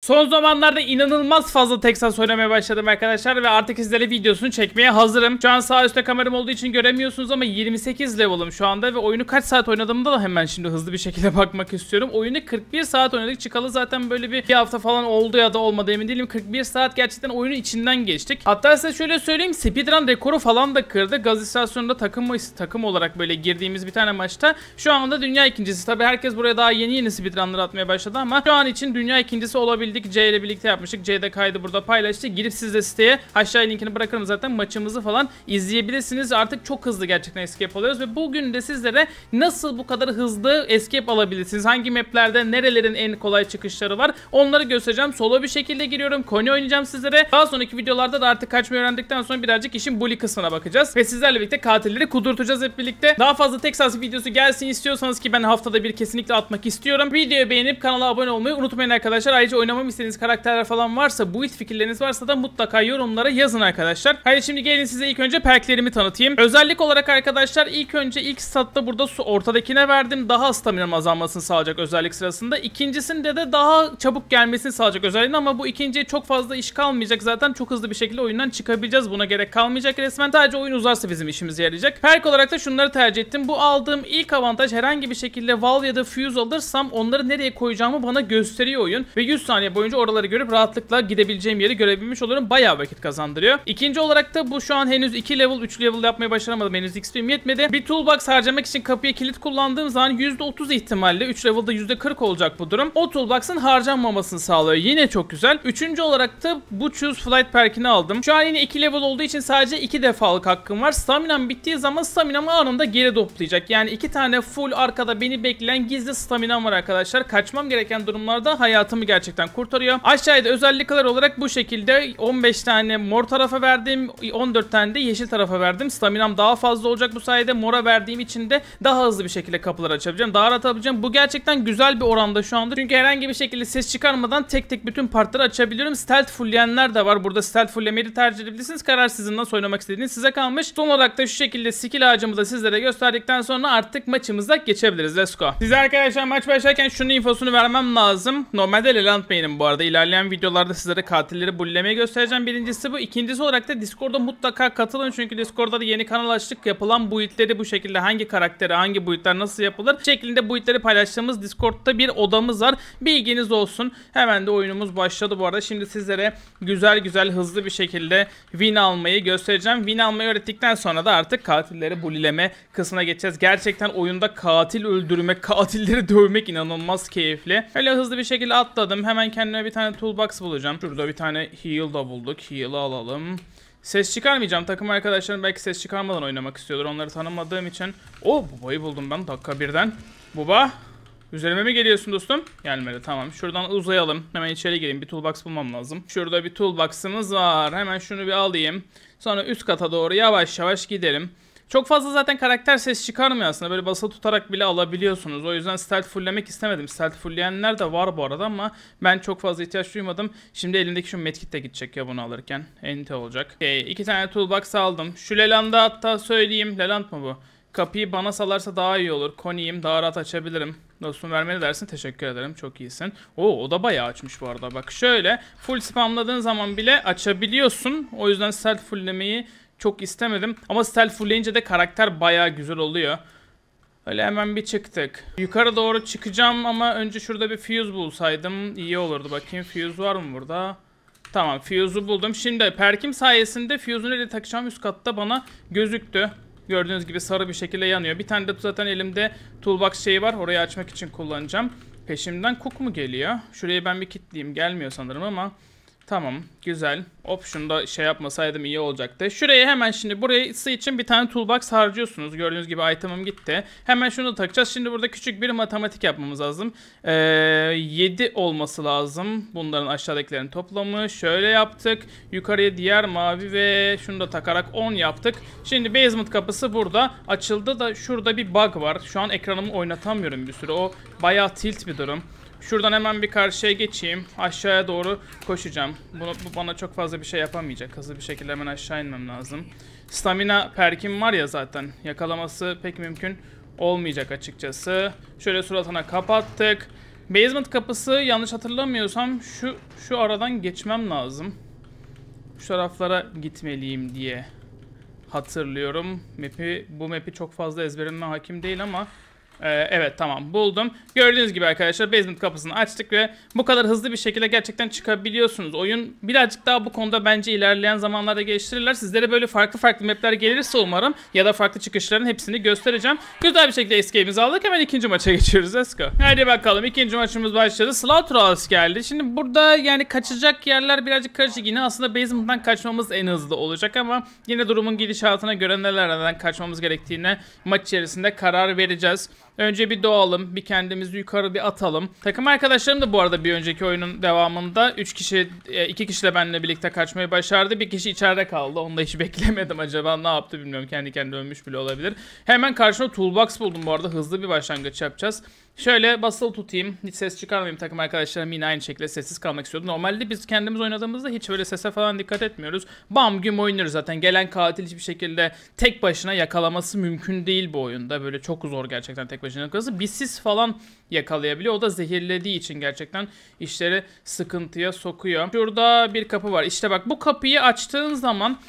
Son zamanlarda inanılmaz fazla Texas oynamaya başladım arkadaşlar ve artık sizlere videosunu çekmeye hazırım. Şu an sağ üstte kameram olduğu için göremiyorsunuz ama 28 level'ım şu anda ve oyunu kaç saat oynadığımda da hemen şimdi hızlı bir şekilde bakmak istiyorum. Oyunu 41 saat oynadık, çıkalı zaten böyle bir hafta falan oldu ya da olmadı emin değilim. 41 saat gerçekten oyunun içinden geçtik. Hatta size şöyle söyleyeyim, speedrun rekoru falan da kırdı. Gaz istasyonunda takım olarak böyle girdiğimiz bir tane maçta şu anda dünya ikincisi. Tabi herkes buraya daha yeni speedrunları atmaya başladı ama şu an için dünya ikincisi olabildik. C ile birlikte yapmıştık. C de kaydı burada paylaştı. Girip siz de siteye aşağıya linkini bırakırım zaten, maçımızı falan izleyebilirsiniz. Artık çok hızlı gerçekten escape alıyoruz ve bugün de sizlere nasıl bu kadar hızlı escape alabilirsiniz, hangi maplerde nerelerin en kolay çıkışları var onları göstereceğim. Solo bir şekilde giriyorum. Koni oynayacağım sizlere. Daha sonraki videolarda da artık kaçmayı öğrendikten sonra birazcık işin bully kısmına bakacağız ve sizlerle birlikte katilleri kudurtacağız hep birlikte. Daha fazla Texas videosu gelsin istiyorsanız, ki ben haftada bir kesinlikle atmak istiyorum, videoyu beğenip kanala abone olmayı unutmayın arkadaşlar. Ayrıca oynamamı istediğiniz karakterler falan varsa, build fikirleriniz varsa da mutlaka yorumlara yazın arkadaşlar. Haydi şimdi gelin size ilk önce perklerimi tanıtayım. Özellik olarak arkadaşlar ilk önce ilk statta burada su ortadakine verdim. Daha staminam azalmasını sağlayacak özellik sırasında. İkincisinde de daha çabuk gelmesini sağlayacak özelliğini, ama bu ikinciye çok fazla iş kalmayacak. Zaten çok hızlı bir şekilde oyundan çıkabileceğiz. Buna gerek kalmayacak resmen. Sadece oyun uzarsa bizim işimize yarayacak. Perk olarak da şunları tercih ettim. Bu aldığım ilk avantaj, herhangi bir şekilde valve ya da fuse alırsam onları nereye koyacağımı bana gösteriyor oyun. Ve 100 saniye boyunca oraları görüp rahatlıkla gidebileceğim yeri görebilmiş olurum. Bayağı vakit kazandırıyor. İkinci olarak da bu şu an henüz 2 level 3 level yapmayı başaramadım. Henüz XP'm yetmedi. Bir toolbox harcamak için kapıya kilit kullandığım zaman %30 ihtimalle 3 level'da %40 olacak bu durum. O toolbox'ın harcanmamasını sağlıyor. Yine çok güzel. Üçüncü olarak da bu choose flight perkini aldım. Şu an yine 2 level olduğu için sadece 2 defalık hakkım var. Staminam bittiği zaman staminamı anında geri toplayacak. Yani 2 tane full arkada beni bekleyen gizli staminam var arkadaşlar. Kaçmam gereken durumlarda hayatımı gerçekten kurtarıyor. Aşağıda özellikler olarak bu şekilde 15 tane mor tarafa verdim, 14 tane de yeşil tarafa verdim. Staminam daha fazla olacak bu sayede. Mora verdiğim için de daha hızlı bir şekilde kapıları açabileceğim. Daha rahat açabileceğim. Bu gerçekten güzel bir oranda şu anda. Çünkü herhangi bir şekilde ses çıkarmadan tek tek bütün partları açabiliyorum. Stealth fullleyenler de var. Burada stealth fulllemeyi de tercih edebilirsiniz. Karar sizin, nasıl oynamak istediğiniz size kalmış. Son olarak da şu şekilde skill ağacımı da sizlere gösterdikten sonra artık maçımıza geçebiliriz. Let's go. Size arkadaşlar maç başlarken şunun infosunu vermem lazım. Normalde Leland Main'im bu arada. İlerleyen videolarda sizlere katilleri bulllemeyi göstereceğim. Birincisi bu. İkincisi olarak da Discord'da mutlaka katılın. Çünkü Discord'da da yeni kanal açtık. Yapılan build'leri bu şekilde, hangi karaktere hangi build'ler nasıl yapılır şeklinde build'leri paylaştığımız Discord'da bir odamız var. Bilginiz olsun. Hemen de oyunumuz başladı bu arada. Şimdi sizlere güzel hızlı bir şekilde win almayı göstereceğim. Win almayı öğrettikten sonra da artık katilleri bullileme kısmına geçeceğiz. Gerçekten oyunda katil öldürmek, katilleri dövmek inanılmaz keyifli. Öyle hızlı bir şekilde atladım. Hemen kendime bir tane toolbox bulacağım. Şurada bir tane heal da bulduk. Heal'ı alalım. Ses çıkarmayacağım. Takım arkadaşlarım belki ses çıkarmadan oynamak istiyordur. Onları tanımadığım için. Oo, Buba'yı buldum ben dakika birden. Buba, üzerime mi geliyorsun dostum? Gelmedi, tamam. Şuradan uzayalım. Hemen içeri gireyim. Bir toolbox bulmam lazım. Şurada bir toolbox'ımız var. Hemen şunu bir alayım. Sonra üst kata doğru yavaş gidelim. Çok fazla zaten karakter ses çıkarmıyor aslında. Böyle basılı tutarak bile alabiliyorsunuz. O yüzden stealth fulllemek istemedim. Stealth fullleyenler de var bu arada ama ben çok fazla ihtiyaç duymadım. Şimdi elimdeki şu medkit de gidecek ya bunu alırken. Ente olacak. Okay, 2 tane toolbox aldım. Şu Leland'a hatta söyleyeyim. Leland mı bu? Kapıyı bana salarsa daha iyi olur. Koni'yim, daha rahat açabilirim. Dostum vermeni dersin, teşekkür ederim, çok iyisin. Oo, o da bayağı açmış bu arada. Bak şöyle full spamladığın zaman bile açabiliyorsun. O yüzden stealth fulllemeyi çok istemedim. Ama stealth fullleyince de karakter bayağı güzel oluyor. Öyle hemen bir çıktık. Yukarı doğru çıkacağım ama önce şurada bir fuse bulsaydım iyi olurdu. Bakayım fuse var mı burada? Tamam, fuse'u buldum. Şimdi perkim sayesinde fuse'u nereye takacağım üst katta bana gözüktü. Gördüğünüz gibi sarı bir şekilde yanıyor. Bir tane de zaten elimde toolbox şeyi var. Orayı açmak için kullanacağım. Peşimden cook mu geliyor? Şurayı ben bir kilitleyeyim. Gelmiyor sanırım ama tamam, güzel. Option'da şey yapmasaydım iyi olacaktı. Şuraya hemen şimdi burası için bir tane toolbox harcıyorsunuz. Gördüğünüz gibi item'ım gitti. Hemen şunu da takacağız. Şimdi burada küçük bir matematik yapmamız lazım. 7 olması lazım. Bunların aşağıdakilerin toplamı. Şöyle yaptık. Yukarıya diğer mavi ve şunu da takarak 10 yaptık. Şimdi basement kapısı burada. Açıldı da şurada bir bug var. Şu an ekranımı oynatamıyorum bir süre. O bayağı tilt bir durum. Şuradan hemen bir karşıya geçeyim. Aşağıya doğru koşacağım. Bu bana çok fazla bir şey yapamayacak. Hızlı bir şekilde hemen aşağı inmem lazım. Stamina perkim var ya zaten. Yakalaması pek mümkün olmayacak açıkçası. Şöyle suratına kapattık. Basement kapısı yanlış hatırlamıyorsam şu aradan geçmem lazım. Şu taraflara gitmeliyim diye hatırlıyorum. Bu map'i çok fazla ezberime hakim değil ama evet, tamam, buldum. Gördüğünüz gibi arkadaşlar basement kapısını açtık ve bu kadar hızlı bir şekilde gerçekten çıkabiliyorsunuz. Oyun birazcık daha bu konuda bence ilerleyen zamanlarda geliştirirler. Sizlere böyle farklı map'ler gelirse umarım ya da farklı çıkışların hepsini göstereceğim. Güzel bir şekilde escape'imizi aldık. Hemen ikinci maça geçiyoruz. Let's go. Hadi bakalım, ikinci maçımız başladı. Slaughterhouse geldi. Şimdi burada yani kaçacak yerler birazcık karışık. Yine aslında basement'tan kaçmamız en hızlı olacak ama yine durumun gidişatına göre nelerden kaçmamız gerektiğine maç içerisinde karar vereceğiz. Önce bir doğalım, bir kendimizi yukarı bir atalım. Takım arkadaşlarım da bu arada bir önceki oyunun devamında 2 kişiyle benimle birlikte kaçmayı başardı. Bir kişi içeride kaldı. Onu da hiç beklemedim, acaba ne yaptı bilmiyorum. Kendi kendine ölmüş bile olabilir. Hemen karşıma toolbox buldum bu arada. Hızlı bir başlangıç yapacağız. Şöyle basılı tutayım. Hiç ses çıkarmayayım. Takım arkadaşlarım yine aynı şekilde sessiz kalmak istiyordu. Normalde biz kendimiz oynadığımızda hiç böyle sese falan dikkat etmiyoruz. Bam güm oynuyoruz zaten. Gelen katil hiçbir şekilde tek başına yakalaması mümkün değil bu oyunda. Böyle çok zor gerçekten tek başına yakalaması. Bir sis falan yakalayabiliyor. O da zehirlediği için gerçekten işleri sıkıntıya sokuyor. Şurada bir kapı var. İşte bak, bu kapıyı açtığın zaman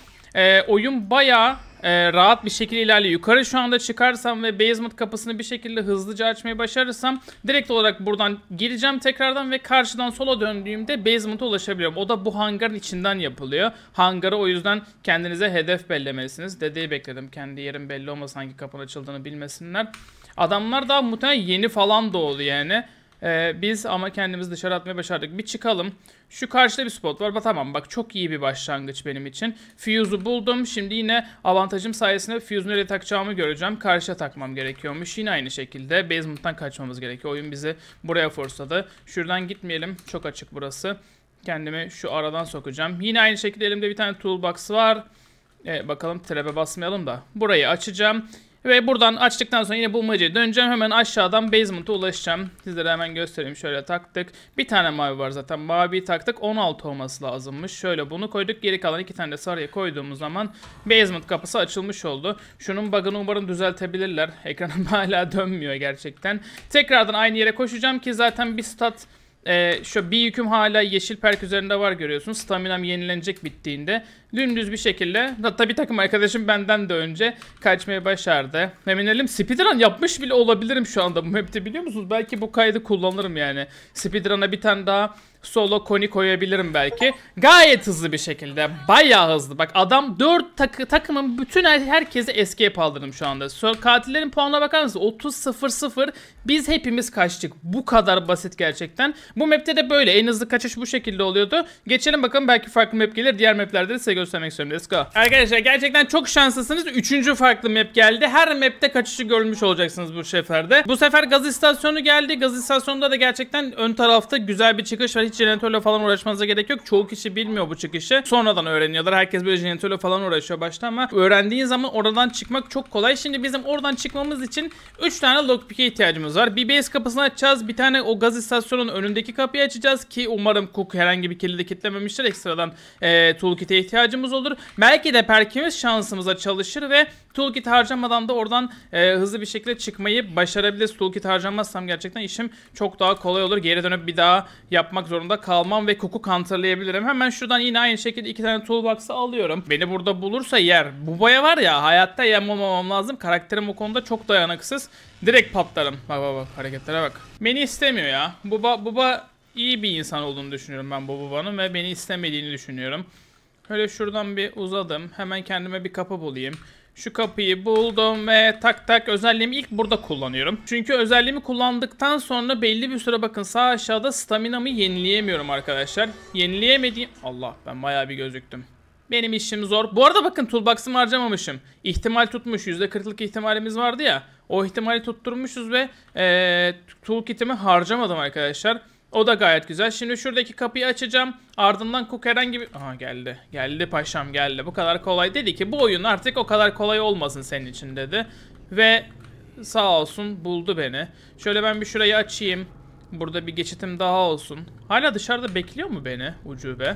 oyun bayağı rahat bir şekilde ilerliyor. Yukarı şu anda çıkarsam ve basement kapısını bir şekilde hızlıca açmayı başarırsam direkt olarak buradan gireceğim tekrardan ve karşıdan sola döndüğümde basement'a ulaşabiliyorum. O da bu hangarın içinden yapılıyor. Hangarı o yüzden kendinize hedef bellemelisiniz. Dedeyi bekledim. Kendi yerim belli olmasın, hangi kapının açıldığını bilmesinler. Adamlar daha muhtemelen yeni falan doğdu yani. Biz ama kendimizi dışarı atmaya başardık. Bir çıkalım. Şu karşıda bir spot var. Tamam, bak çok iyi bir başlangıç benim için. Fuse'u buldum. Şimdi yine avantajım sayesinde fuse'u nereye takacağımı göreceğim. Karşıya takmam gerekiyormuş. Yine aynı şekilde basement'tan kaçmamız gerekiyor. Oyun bizi buraya forsladı. Şuradan gitmeyelim. Çok açık burası. Kendimi şu aradan sokacağım. Yine aynı şekilde elimde bir tane toolbox var. Bakalım trap'e basmayalım da. Burayı açacağım. Ve buradan açtıktan sonra yine bulmacaya döneceğim. Hemen aşağıdan basement'a ulaşacağım. Sizlere hemen göstereyim. Şöyle taktık. Bir tane mavi var zaten. Maviyi taktık. 16 olması lazımmış. Şöyle bunu koyduk. Geri kalan 2 tane de sarıya koyduğumuz zaman basement kapısı açılmış oldu. Şunun bug'ını umarım düzeltebilirler. Ekranım hala dönmüyor gerçekten. Tekrardan aynı yere koşacağım ki zaten bir stat... şu bir yüküm hala yeşil perk üzerinde var, görüyorsunuz. Staminam yenilenecek bittiğinde. Dümdüz bir şekilde. Hatta bir takım arkadaşım benden de önce kaçmayı başardı. Eminelim speedrun yapmış bile olabilirim şu anda bu map'te, biliyor musunuz? Belki bu kaydı kullanırım yani. Speedrun'a bir tane daha solo koni koyabilirim belki. Gayet hızlı bir şekilde. Bayağı hızlı. Bak adam 4 takımın bütün herkese escape aldırdım şu anda. Katillerin puanına bakar mısınız? 30-0-0. Biz hepimiz kaçtık. Bu kadar basit gerçekten. Bu map'te de böyle. En hızlı kaçış bu şekilde oluyordu. Geçelim bakalım, belki farklı map gelir. Diğer maplerde de size göstermek istiyorum. Let's go. Arkadaşlar gerçekten çok şanslısınız. 3. farklı map geldi. Her map'te kaçışı görmüş olacaksınız bu seferde. Bu sefer gaz istasyonu geldi. Gaz istasyonunda da gerçekten ön tarafta güzel bir çıkış var. Hiç jeneratörle falan uğraşmanıza gerek yok. Çoğu kişi bilmiyor bu çıkışı. Sonradan öğreniyorlar. Herkes böyle jeneratörle falan uğraşıyor başta ama öğrendiğin zaman oradan çıkmak çok kolay. Şimdi bizim oradan çıkmamız için 3 tane lockpick'e ihtiyacımız var. Bir base kapısını açacağız. Bir tane o gaz istasyonunun önündeki kapıyı açacağız ki umarım Cook herhangi bir kilidi kitlememiştir. Ekstradan toolkit'e ihtiyacımız olur. Belki de perkimiz şansımıza çalışır ve toolkit harcamadan da oradan hızlı bir şekilde çıkmayı başarabiliriz. Toolkit harcamazsam gerçekten işim çok daha kolay olur. Geri dönüp bir daha yapmak zorunda kalmam ve Cook'u counterlayabilirim. Hemen şuradan yine aynı şekilde 2 tane toolbox'ı alıyorum. Beni burada bulursa yer. Bu boya var ya, hayatta yememem lazım. Karakterim o konuda çok dayanıksız. Direkt patlarım. Bak hareketlere bak. Beni istemiyor ya. Buba iyi bir insan olduğunu düşünüyorum ben bu Buba'nın ve beni istemediğini düşünüyorum. Öyle şuradan bir uzadım. Hemen kendime bir kapı bulayım. Şu kapıyı buldum ve tak özelliğimi ilk burada kullanıyorum. Çünkü özelliğimi kullandıktan sonra belli bir süre bakın sağ aşağıda staminamı yenileyemiyorum arkadaşlar. Yenileyemediğim... Allah, ben bayağı bir gözüktüm. Benim işim zor. Bu arada bakın toolbox'ımı harcamamışım. İhtimal tutmuş. %40'lık ihtimalimiz vardı ya. O ihtimali tutturmuşuz ve toolkit'imi harcamadım arkadaşlar. O da gayet güzel. Şimdi şuradaki kapıyı açacağım. Ardından Cook herhangi bir... Aha geldi. Geldi paşam geldi. Bu kadar kolay. Dedi ki bu oyun artık o kadar kolay olmasın senin için dedi. Ve sağ olsun buldu beni. Şöyle ben bir şurayı açayım. Burada bir geçitim daha olsun. Hala dışarıda bekliyor mu beni ucube?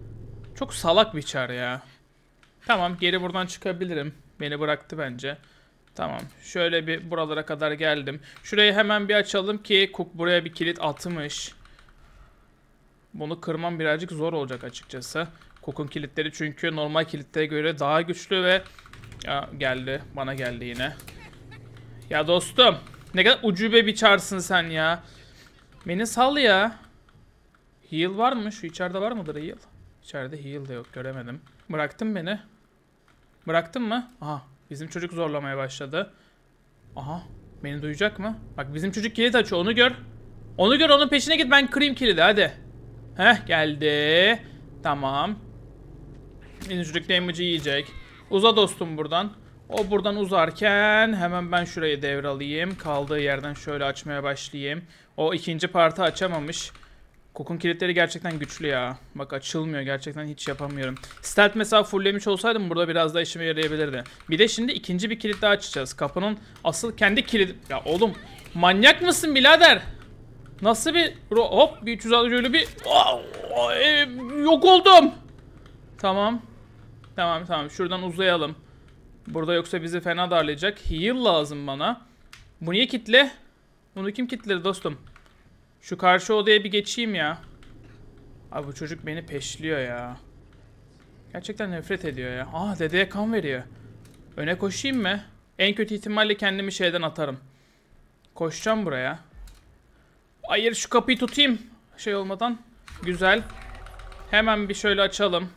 Çok salak bir çar ya. Tamam, geri buradan çıkabilirim. Beni bıraktı bence. Tamam. Şöyle bir buralara kadar geldim. Şurayı hemen bir açalım ki Cook buraya bir kilit atmış. Bunu kırmam birazcık zor olacak açıkçası. Cook'un kilitleri çünkü normal kilitlere göre daha güçlü ve... Ya, geldi. Bana geldi yine. Ya dostum. Ne kadar ucube bir çarsın sen ya. Beni sal ya. Heal var mı? Şu içeride var mıdır heal? İçeride heal de yok. Göremedim. Bıraktın beni. Bıraktın mı? Aha. Bizim çocuk zorlamaya başladı. Aha. Beni duyacak mı? Bak bizim çocuk kilit açıyor. Onu gör. Onu gör. Onun peşine git. Ben kırayım kilidi. Hadi. Heh. Geldi. Tamam. Bizim çocuk damage'ı yiyecek. Uza dostum buradan. O buradan uzarken hemen ben şurayı devralayayım. Kaldığı yerden şöyle açmaya başlayayım. O ikinci partı açamamış. Cook'un kilitleri gerçekten güçlü ya. Bak açılmıyor. Gerçekten hiç yapamıyorum. Stealth mesela fulllemiş olsaydım burada biraz daha işime yarayabilirdi. Bir de şimdi ikinci bir kilit daha açacağız. Kapının asıl kendi kilidi... Ya oğlum manyak mısın birader? Nasıl bir... Hop bir 360 öyle bir... Yok oldum. Tamam. Tamam. Şuradan uzayalım. Burada yoksa bizi fena darlayacak. Heal lazım bana. Bu niye kitle? Bunu kim kitledi dostum? Şu karşı odaya bir geçeyim ya. Abi bu çocuk beni peşliyor ya. Gerçekten nefret ediyor ya. Ah dedeye kan veriyor. Öne koşayım mı? En kötü ihtimalle kendimi şeyden atarım. Koşacağım buraya. Hayır şu kapıyı tutayım. Şey olmadan. Güzel. Hemen bir şöyle açalım.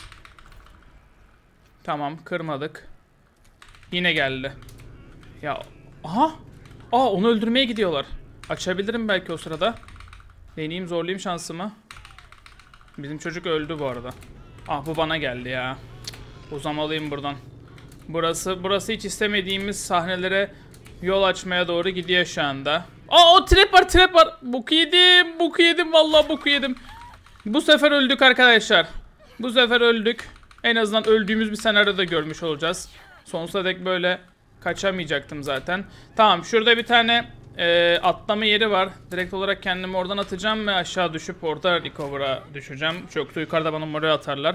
Tamam kırmadık. Yine geldi. Ya aha. Onu öldürmeye gidiyorlar. Açabilirim belki o sırada. Deneyeyim zorlayayım şansımı. Bizim çocuk öldü bu arada. Bu bana geldi ya. Uzamalıyım buradan. Burası hiç istemediğimiz sahnelere yol açmaya doğru gidiyor şu anda. O trap var. Boku yedim vallahi boku yedim. Bu sefer öldük arkadaşlar. Bu sefer öldük. En azından öldüğümüz bir senaryoda görmüş olacağız. Sonsuza dek böyle kaçamayacaktım zaten. Tamam şurada bir tane atlama yeri var. Direkt olarak kendimi oradan atacağım ve aşağı düşüp orada recover'a düşeceğim. Çok da yukarıda bana oraya atarlar.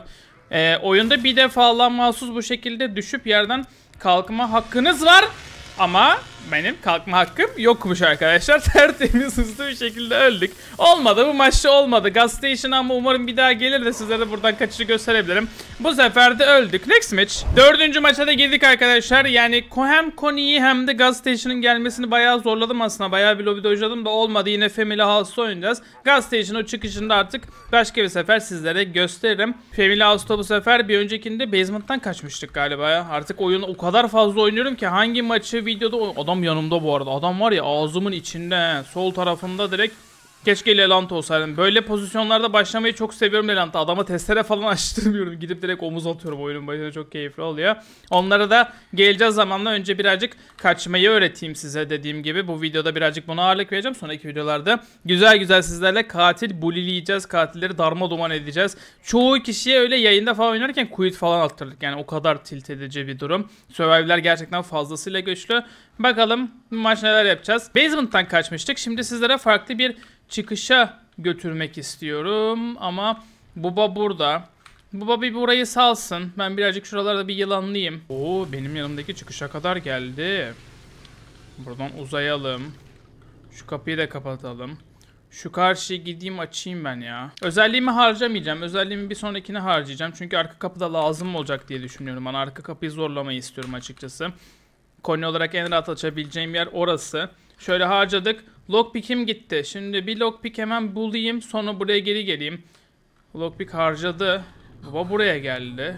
Oyunda bir defa mahsus bu şekilde düşüp yerden kalkma hakkınız var. Ama benim kalkma hakkım yokmuş arkadaşlar. Tertemiz hızlı bir şekilde öldük. Olmadı bu maçta olmadı. Gas Station ama umarım bir daha gelir de sizlere buradan kaçışı gösterebilirim. Bu sefer de öldük. Next match. 4. maça da girdik arkadaşlar. Yani hem Connie'yi hem de Gas Station'ın gelmesini bayağı zorladım aslında. Bayağı bir lobby dojladım da olmadı. Yine Family House'da oynayacağız. Gas Station'ın çıkışında artık başka bir sefer sizlere gösteririm. Family House'da bu sefer bir öncekinde basement'tan kaçmıştık galiba ya. Artık oyunu o kadar fazla oynuyorum ki hangi maçı videoda... Adam yanımda bu arada. Adam var ya ağzımın içinde. Sol tarafında direkt. Keşke Lelant olsaydım. Böyle pozisyonlarda başlamayı çok seviyorum Lelant'a. Adama testere falan açtırmıyorum. Gidip direkt omuz atıyorum oyunun başında. Çok keyifli oluyor. Onlara da geleceğiz zamanla. Önce birazcık kaçmayı öğreteyim size dediğim gibi. Bu videoda birazcık buna ağırlık vereceğim. Sonraki videolarda güzel sizlerle katil bulileyeceğiz. Katilleri darma duman edeceğiz. Çoğu kişiye öyle yayında falan oynarken quit falan attırdık. Yani o kadar tilt edici bir durum. Survivor'lar gerçekten fazlasıyla güçlü. Bakalım bu maç neler yapacağız. Basement'tan kaçmıştık. Şimdi sizlere farklı bir çıkışa götürmek istiyorum ama Buba burada. Buba bir burayı salsın. Ben birazcık şuralarda bir yılanlayayım. Benim yanımdaki çıkışa kadar geldi. Buradan uzayalım. Şu kapıyı da kapatalım. Şu karşıya gideyim açayım ben ya. Özelliğimi harcamayacağım. Özelliğimi bir sonrakine harcayacağım. Çünkü arka kapıda lazım olacak diye düşünüyorum. Ben arka kapıyı zorlamayı istiyorum açıkçası. Connie olarak en rahat açabileceğim yer orası. Şöyle harcadık. Lockpick'im gitti. Şimdi bir lockpick hemen bulayım. Sonra buraya geri geleyim. Lockpick harcadı. Baba buraya geldi.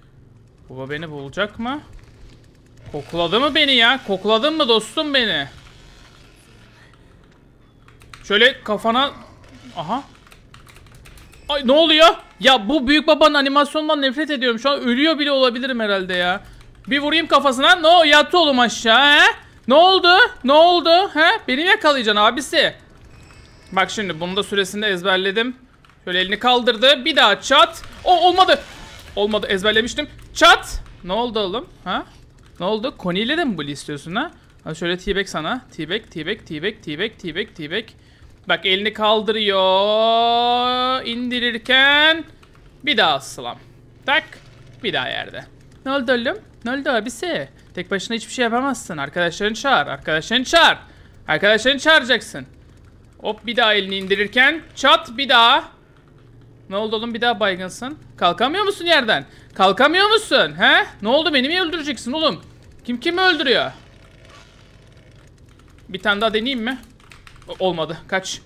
Baba beni bulacak mı? Kokladı mı beni ya? Kokladın mı dostum beni? Şöyle kafana... Aha. Ay ne oluyor? Ya bu büyük babanın animasyonundan nefret ediyorum. Şu an ölüyor bile olabilirim herhalde ya. Bir vurayım kafasına. Yattı oğlum aşağı he? Ne oldu? Ne oldu? He? Beni yakalayacaksın abisi. Bak şimdi bunu da süresinde ezberledim. Şöyle elini kaldırdı. Bir daha çat. Olmadı. Olmadı ezberlemiştim. Çat. Ne oldu oğlum? Ha? Ne oldu? Connie ile de mi bully istiyorsun ha? Ha şöyle T-back sana. T-back. Bak elini kaldırıyor. İndirirken bir daha asılam. Tak. Bir daha yerde. Ne oldu oğlum? Ne oldu abisi? Tek başına hiçbir şey yapamazsın. Arkadaşlarını çağır. Arkadaşlarını çağır. Arkadaşlarını çağıracaksın. Hop bir daha elini indirirken çat bir daha. Ne oldu oğlum, bir daha baygınsın. Kalkamıyor musun yerden? Kalkamıyor musun? He? Ne oldu, beni mi öldüreceksin oğlum? Kim kimi öldürüyor? Bir tane daha deneyeyim mi? Olmadı. Kaç.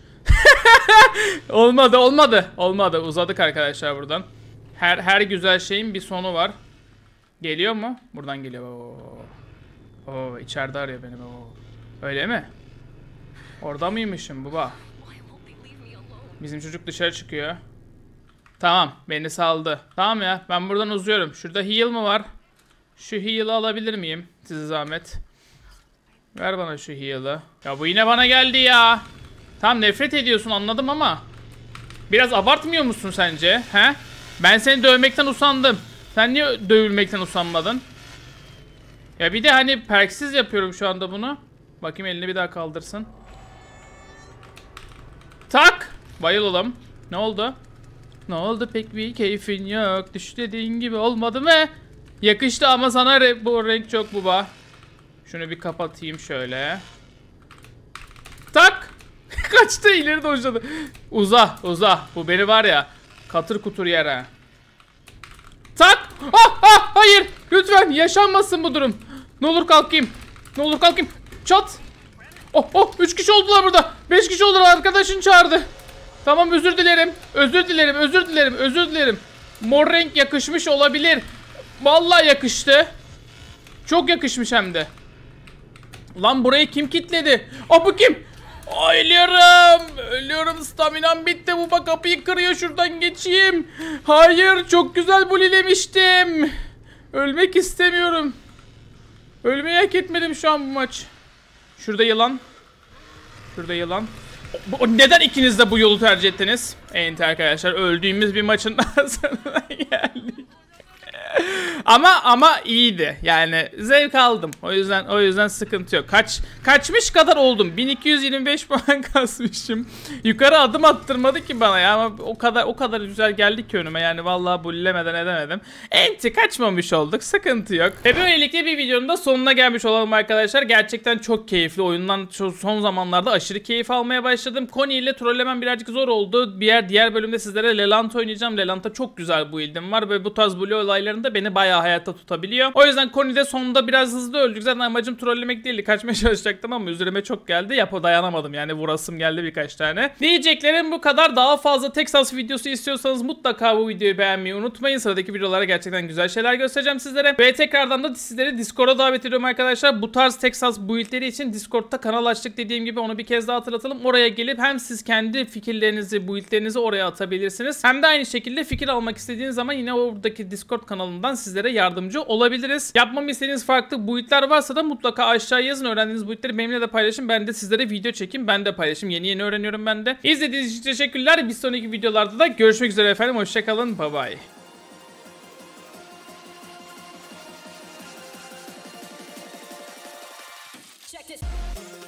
Olmadı. Uzadık arkadaşlar buradan. Her güzel şeyin bir sonu var. Geliyor mu? Buradan geliyor. Oo, içeride arıyor beni. Oo. Öyle mi? Orada mıymışım baba? Bizim çocuk dışarı çıkıyor. Tamam, beni saldı. Tamam ya, ben buradan uzuyorum. Şurada heal mı var? Şu heal'ı alabilir miyim? Size zahmet. Ver bana şu heal'ı. Ya bu yine bana geldi ya. Tamam, nefret ediyorsun anladım ama biraz abartmıyor musun sence? He? Ben seni dövmekten usandım. Sen niye dövülmekten usanmadın? Ya bir de hani perksiz yapıyorum şu anda bunu. Bakayım, elini bir daha kaldırsın. Tak! Bayılalım. Ne oldu? Ne oldu, pek bir keyfin yok. Düş dediğin gibi olmadı mı? Yakıştı ama sana bu renk çok baba. Şunu bir kapatayım şöyle. Tak! Kaçtı, ileri dojladı. Uza. Bu beni var ya katır kutur yere. Tak! Hayır! Lütfen yaşanmasın bu durum. Ne olur kalkayım. Çat! 3 kişi oldular burada. 5 kişi oldular, arkadaşın çağırdı. Tamam, özür dilerim. Mor renk yakışmış olabilir. Vallahi yakıştı. Çok yakışmış hem de. Lan burayı kim kilitledi? Bu kim? Ölüyorum. Staminam bitti. Bu bak, kapıyı kırıyor. Şuradan geçeyim. Hayır, çok güzel bulilemiştim. Ölmek istemiyorum. Ölmeyi hak etmedim şu an bu maç. Şurada yılan. Neden ikiniz de bu yolu tercih ettiniz? Enti arkadaşlar, öldüğümüz bir maçın daha sonuna geldik. ama iyiydi. Yani zevk aldım. O yüzden sıkıntı yok. Kaçmış kadar oldum. 1225 puan kasmışım. Yukarı adım attırmadı ki bana ya. Ama o kadar güzel geldi ki önüme. Yani vallahi bullemeden edemedim. Enti kaçmamış olduk. Sıkıntı yok. Ve böylelikle bir videonun da sonuna gelmiş olalım arkadaşlar. Gerçekten çok keyifli. Oyundan son zamanlarda aşırı keyif almaya başladım. Connie ile trollemem birazcık zor oldu. Diğer bölümde sizlere Lelant oynayacağım. Lelant'ta çok güzel build'im var ve bu tarz blue olaylarında beni bayağı hayatta tutabiliyor. O yüzden Connie'de sonunda biraz hızlı öldük. Zaten amacım trollemek değildi. Kaçmaya çalışacaktım ama üzerime çok geldi. Dayanamadım yani, vurasım geldi birkaç tane. Diyeceklerim bu kadar. Daha fazla Texas videosu istiyorsanız mutlaka bu videoyu beğenmeyi unutmayın. Sıradaki videolara gerçekten güzel şeyler göstereceğim sizlere. Ve tekrardan da sizleri Discord'a davet ediyorum arkadaşlar. Bu tarz Texas build'leri için Discord'ta kanal açtık dediğim gibi, onu bir kez daha hatırlatalım. Oraya gelip hem siz kendi fikirlerinizi, build'lerinizi oraya atabilirsiniz. Hem de aynı şekilde fikir almak istediğiniz zaman yine oradaki Discord kanalından sizlere yardımcı olabiliriz. Yapmamı istediğiniz farklı build'ler varsa da mutlaka aşağıya yazın. Öğrendiğiniz build'leri benimle de paylaşın. Ben de sizlere video çekeyim. Ben de paylaşayım. Yeni öğreniyorum ben de. İzlediğiniz için teşekkürler. Bir sonraki videolarda da görüşmek üzere efendim. Hoşçakalın. Bye bye. Check this.